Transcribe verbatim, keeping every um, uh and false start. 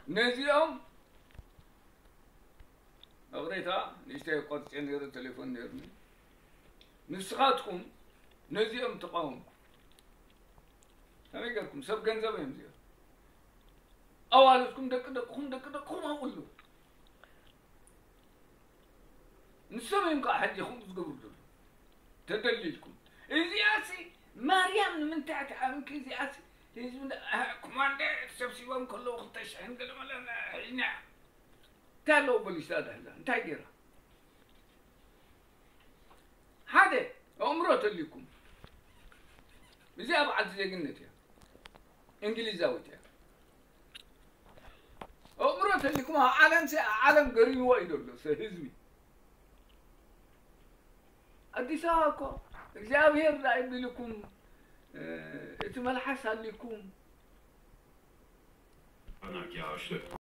نزيهم أغريتها نشتري قط نير التليفون نيرني نسخاتكم نزيهم تقاوم أنا قالكم سب جنزب يمزي أوالكم دك دكهم دك دكهم أقول له نسميهم كأحد يخون تقبل تدللكم إزياسي مريم من تحت عامك إزياسي يزون كماندر سبسيبهم كله خطش عندنا ملنا هنا تعالوا بالإستاذ هلا نتاجره هذا عمره لكم بزي أبعد زي قلنتها إنجليزاويتها عمره لكم عالم سي عالم قريب وايد ولا سهزمي أديس أكو እግዚአብሔር ላይ ቢልኩም እትመልሐስ አለኩም أنا كي عشت